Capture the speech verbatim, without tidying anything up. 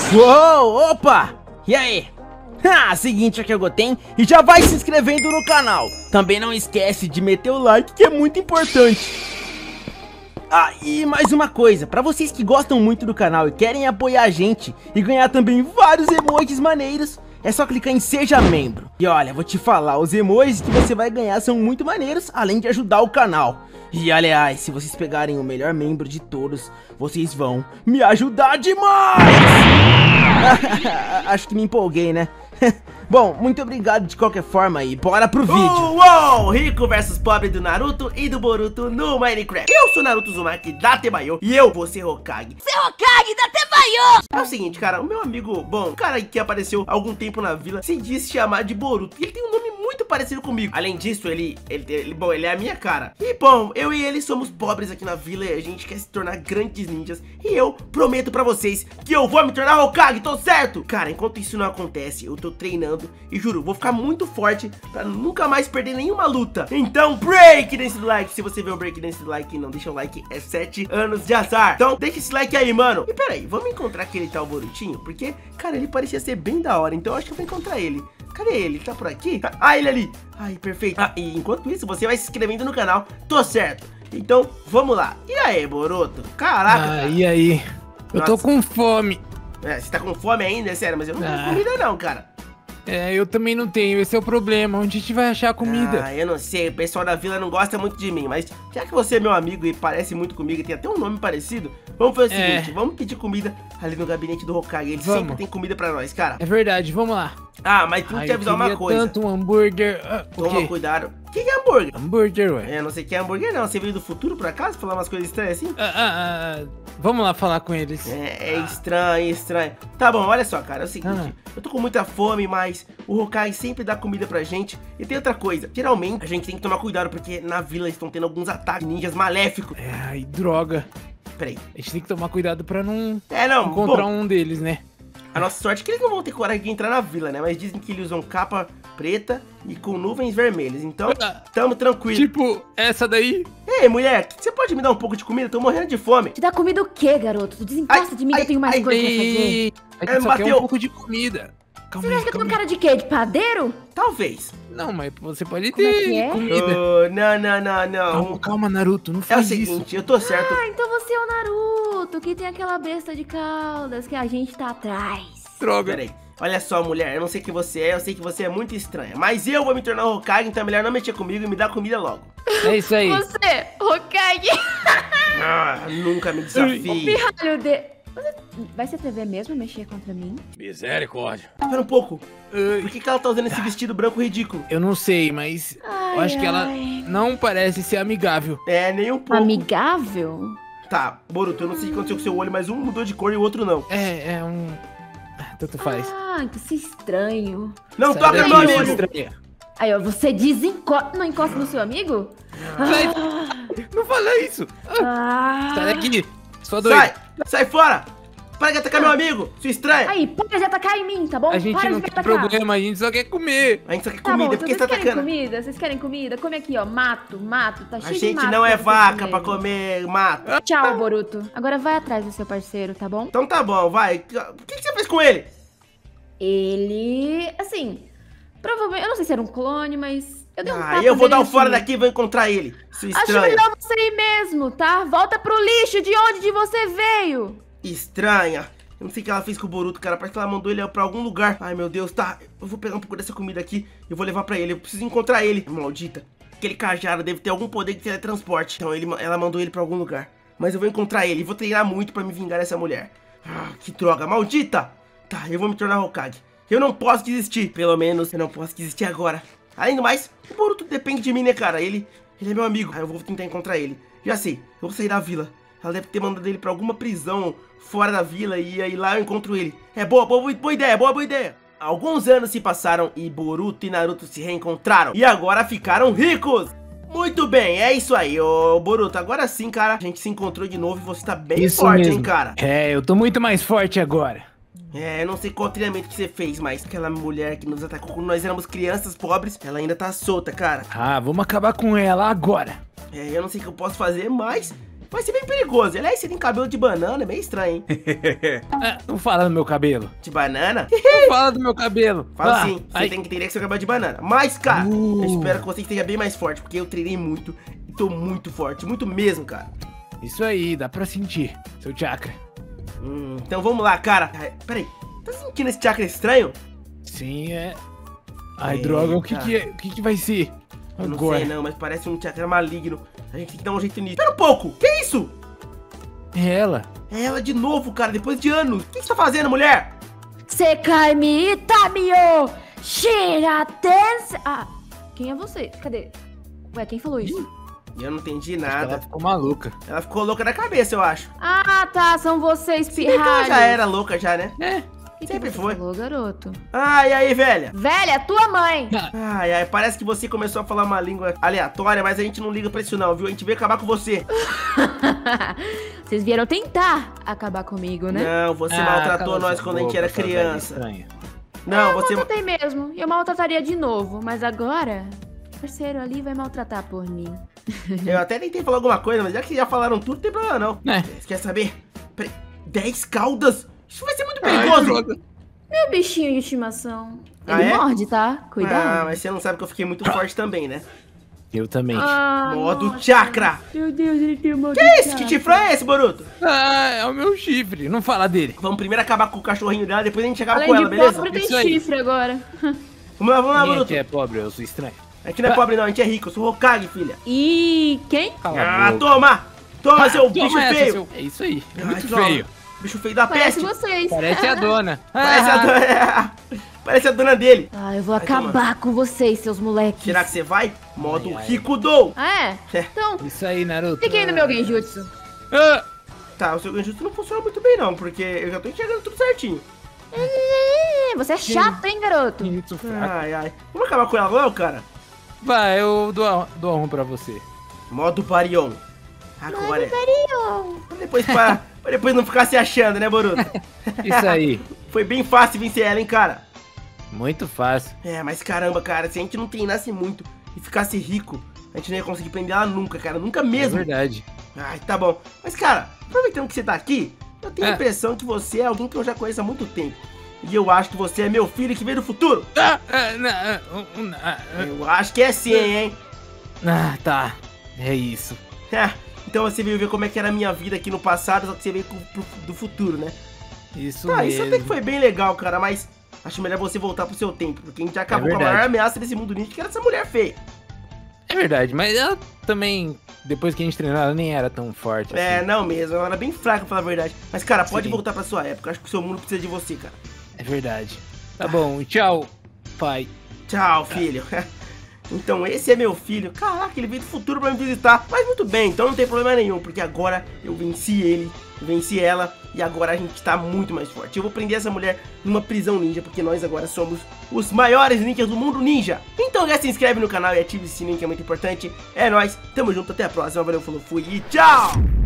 Uou, opa! E aí? Ah, seguinte, aqui é o Goten e já vai se inscrevendo no canal. Também não esquece de meter o like, que é muito importante. Ah, e mais uma coisa, pra vocês que gostam muito do canal e querem apoiar a gente e ganhar também vários emojis maneiros, é só clicar em Seja Membro. E olha, vou te falar, os emojis que você vai ganhar são muito maneiros, além de ajudar o canal. E aliás, se vocês pegarem o melhor membro de todos, vocês vão me ajudar demais! Acho que me empolguei, né? Bom, muito obrigado de qualquer forma e bora pro vídeo. Uou, uou, rico versus pobre do Naruto e do Boruto no Minecraft. Eu sou Naruto Uzumaki da Tebayo e eu vou ser Hokage. Ser Hokage da Tebayo! É o seguinte, cara, o meu amigo, bom, o cara que apareceu há algum tempo na vila, se diz chamar de Boruto. E ele tem um nome muito parecido comigo. Além disso, ele, ele, ele, bom, ele é a minha cara. E bom, eu e ele somos pobres aqui na vila e a gente quer se tornar grandes ninjas. E eu prometo pra vocês que eu vou me tornar Hokage, tô certo? Cara, enquanto isso não acontece, eu tô treinando e juro, vou ficar muito forte pra nunca mais perder nenhuma luta. Então, break desse like. Se você vê um break desse like e não deixa o like, é sete anos de azar. Então, deixa esse like aí, mano. E peraí, vamos encontrar aquele tal Borutinho? Porque, cara, ele parecia ser bem da hora. Então, eu acho que eu vou encontrar ele. Cadê ele? Ele tá por aqui? Ah, ele ali. Ai, perfeito. Ah, e enquanto isso, você vai se inscrevendo no canal. Tô certo. Então, vamos lá. E aí, Boruto? Caraca, Ah, cara. e aí? Eu Nossa. tô com fome. É, você tá com fome ainda? É sério, mas eu não tenho Ah. comida não, cara. É, eu também não tenho, esse é o problema. Onde a gente vai achar comida? Ah, eu não sei, o pessoal da vila não gosta muito de mim, mas já que você é meu amigo e parece muito comigo e tem até um nome parecido, vamos fazer o É. seguinte, vamos pedir comida ali no gabinete do Hokage, ele Vamos. sempre tem comida pra nós, cara. É verdade, vamos lá. Ah, mas tem Ai, que eu avisar uma queria coisa, tanto um hambúrguer. Ah, o toma quê? cuidado. O que é hambúrguer? Hambúrguer, ué. É, não sei o que é hambúrguer não, você veio do futuro por acaso, falar umas coisas estranhas assim? Ah, ah, ah, vamos lá falar com eles. É, é estranho, estranho. Tá bom, olha só, cara, é o seguinte, Ah. eu tô com muita fome, mas o Hokage sempre dá comida pra gente. E tem outra coisa, geralmente a gente tem que tomar cuidado porque na vila estão tendo alguns ataques ninjas maléficos. É, ai, droga. Peraí. A gente tem que tomar cuidado pra não É, não, encontrar bom, um deles, né? a nossa sorte é que eles não vão ter coragem de entrar na vila, né? Mas dizem que eles usam capa preta e com nuvens vermelhas, então Ah, tamo tranquilo. Tipo, essa daí? Ei, mulher, você pode me dar um pouco de comida? Tô morrendo de fome. Te dá comida o quê, garoto? Tu desencosta Ai, de mim, ai, eu tenho mais ai, coisa pra fazer. Ei, a É, gente só quer bateu. um pouco de comida. Calma Você aí, acha que eu calma tenho aí. cara de quê? De padeiro? Talvez. Não, mas você pode Como é ter que é? comida. Oh, não, não, não, não. Calma, calma, Naruto, não É o faz isso. seguinte, eu tô certo. Ah, então você é o Naruto, que tem aquela besta de caudas que a gente tá atrás. Droga. Peraí. Olha só, mulher, eu não sei quem você é, eu sei que você é muito estranha. Mas eu vou me tornar Hokage, então é melhor não mexer comigo e me dar comida logo. É isso aí. Você, Hokage. Ah, nunca me desafie. Pirralho de... Você vai se atrever mesmo a mexer contra mim? Misericórdia. Espera um pouco. Ai, Por que, que ela tá usando esse vestido branco ridículo? eu não sei, mas Ai, eu acho que ela ai. não parece ser amigável. É, nem um pouco. Amigável? Tá, Boruto, eu não sei o que aconteceu com seu olho, mas um mudou de cor e o outro não. É, é um... Tanto faz. Ah, que se estranho. Não Sai toca daqui, no meu sua amigo! estranha. Aí, ó, você desencosta... Não encosta no seu amigo? Sai- Não fala isso. Ah. Sai daqui, sua doida. Sai! Sai fora! Para de atacar meu amigo, sua estranha! Aí, para de atacar em mim, tá bom? A gente para não de quer atacar. problema, a gente só quer comer. A gente só quer Tá comida, bom, por que então você tá vocês querem atacando? comida? Vocês querem comida? Come aqui, ó. Mato, mato. Tá A cheio de gente mato não é pra vocês vaca pra comerem. comer mato. Tchau, Boruto. Agora vai atrás do seu parceiro, tá bom? Então tá bom, vai. O que, que você fez com ele? Ele... Assim... Provavelmente... Eu não sei se era um clone, mas... Eu dei um Ah, tapa eu vou nele dar um fora assim. daqui e vou encontrar ele, sua Acho estranha. melhor você ir mesmo, tá? Volta pro lixo de onde de você veio. Estranha. Eu não sei o que ela fez com o Boruto, cara. Parece que ela mandou ele pra algum lugar. Ai, meu Deus, tá. Eu vou pegar um pouco dessa comida aqui e vou levar pra ele. Eu preciso encontrar ele. Maldita. Aquele cajado deve ter algum poder de teletransporte. Então ele, ela mandou ele pra algum lugar. Mas eu vou encontrar ele. Vou treinar muito pra me vingar dessa mulher. Ah, que droga. Maldita. Tá, eu vou me tornar Hokage. Eu não posso desistir. Pelo menos eu não posso desistir agora. Além do mais, o Boruto depende de mim, né, cara? Ele, ele é meu amigo. Aí eu vou tentar encontrar ele. Já sei. Eu vou sair da vila. Ela deve ter mandado ele pra alguma prisão fora da vila e aí lá eu encontro ele. É boa, boa, boa ideia, boa, boa ideia. Alguns anos se passaram e Boruto e Naruto se reencontraram e agora ficaram ricos. Muito bem, é isso aí, ô Boruto. Agora sim, cara, a gente se encontrou de novo e você tá bem Isso forte, mesmo. hein, cara. É, eu tô muito mais forte agora. É, eu não sei qual treinamento que você fez, mas aquela mulher que nos atacou quando nós éramos crianças pobres, ela ainda tá solta, cara. Ah, vamos acabar com ela agora. É, eu não sei o que eu posso fazer, mas vai ser bem perigoso. Aliás, você tem cabelo de banana, é meio estranho, hein? Ah, não fala do meu cabelo. De banana? Não fala do meu cabelo. Fala Ah, sim, você ai. tem que entender que seu cabelo é de banana. Mas, cara, Uh. eu espero que você esteja bem mais forte, porque eu treinei muito e tô muito forte, muito mesmo, cara. Isso aí, dá pra sentir, seu chakra. Hum, então vamos lá, cara. Ai, peraí, tá sentindo esse chakra estranho? Sim, é. Ai, Eita. droga, o que que, é- o que que vai ser? Eu não Agora. sei não, mas parece um chakra maligno. A gente tem que dar um jeito nisso. Espera um pouco, que isso? É ela. É ela de novo, cara, depois de anos. O que você tá fazendo, mulher? Sekai mi itamio shiratense. Ah, quem é você? Cadê? Ué, quem falou isso? Eu não entendi Acho que nada. ela ficou maluca. Ela ficou louca na cabeça, eu acho. Ah, tá, são vocês, Se bem que ela pirralhos. já era louca já, né? É. Que que sempre você foi. falou, garoto? Ai, aí, velha. Velha, tua mãe. Ai, ai, parece que você começou a falar uma língua aleatória, mas a gente não liga pra isso não, viu? A gente veio acabar com você. Vocês vieram tentar acabar comigo, né? Não, você Ah, maltratou cala nós sua quando a gente boca, era sua velha criança. estranha. Não, Eu você... maltratei mesmo. Eu maltrataria de novo. Mas agora, o parceiro ali vai maltratar por mim. Eu até tentei falar alguma coisa, mas já que já falaram tudo, não tem problema não. É. Você quer saber? Peraí, dez caudas? Isso vai ser muito Ai, perigoso. droga. Meu bichinho de estimação. Ah, Ele é? morde, tá? Ah, Cuidado. mas você não sabe que eu fiquei muito forte também, né? Eu também. Ah, Modo nossa. chakra. Meu Deus, ele tem um modo Que isso? Que chifre é esse, Boruto? Ah, é o meu chifre, não fala dele. Vamos primeiro acabar com o cachorrinho dela, depois a gente acaba Além com ela, de beleza? pobre, tem Isso aí. chifre agora. Vamos lá, vamos lá, Quem é Boruto. que é pobre? Eu sou estranho. A gente não é pobre não, a gente é rico, eu sou Hokage, filha. E quem? Cala Ah, a boca. toma! Toma, Ah, seu toma bicho essa, feio! seu- É isso aí, é Ai, muito droga. feio. Bicho feio da Parece peste! vocês. Parece a dona. Parece a Ah, dona... Parece a dona dele! Ah, eu vou Vai, acabar com vocês, seus moleques. Será que você vai? Modo Ai, ai. rico do! Ah, é? É. Então, Isso aí, Naruto. fiquem no meu genjutsu. Ah, Tá, o seu Genjutsu não funciona muito bem não, porque eu já tô enxergando tudo certinho. Ih, você é chato, hein, garoto? muito fraco. Ai, ai. Vamos acabar com ela logo, cara? Vai, eu dou a, dou a um pra você. Modo Barion. Agora é. Pra depois, pra, pra depois não ficar se achando, né, Boruto? Isso aí. Foi bem fácil vencer ela, hein, cara? Muito fácil. É, mas caramba, cara, se a gente não treinasse muito e ficasse rico, a gente não ia conseguir prender ela nunca, cara. Nunca É mesmo. verdade. Ai, tá bom. Mas, cara, aproveitando que você tá aqui, eu tenho a É. impressão que você é alguém que eu já conheço há muito tempo. E eu acho que você é meu filho que veio do futuro. Ah, ah, não, ah, um, ah, Eu acho que é sim, hein? ah, tá. É isso. É, então você veio ver como é que era a minha vida aqui no passado, só que você veio pro, pro- do futuro, né? Isso Tá, mesmo. isso até que foi bem legal, cara, mas acho melhor você voltar pro seu tempo, porque a gente já acabou com a verdade. maior ameaça desse mundo ninja, que era essa mulher feia. É verdade, mas ela também, depois que a gente treinou, ela nem era tão forte É, assim. não mesmo, ela era bem fraca, pra falar a verdade. Mas, cara, pode Sim. voltar pra sua época, acho que o seu mundo precisa de você, cara. É verdade. Tá bom, tchau, pai. Tchau, filho. Então esse é meu filho. Caraca, ele veio do futuro pra me visitar. Mas muito bem, então não tem problema nenhum, porque agora eu venci ele, venci ela, e agora a gente tá muito mais forte. Eu vou prender essa mulher numa prisão ninja, porque nós agora somos os maiores ninjas do mundo ninja. Então já se inscreve no canal e ative o sininho, que é muito importante. É nóis, tamo junto, até a próxima. Valeu, falou, fui e tchau!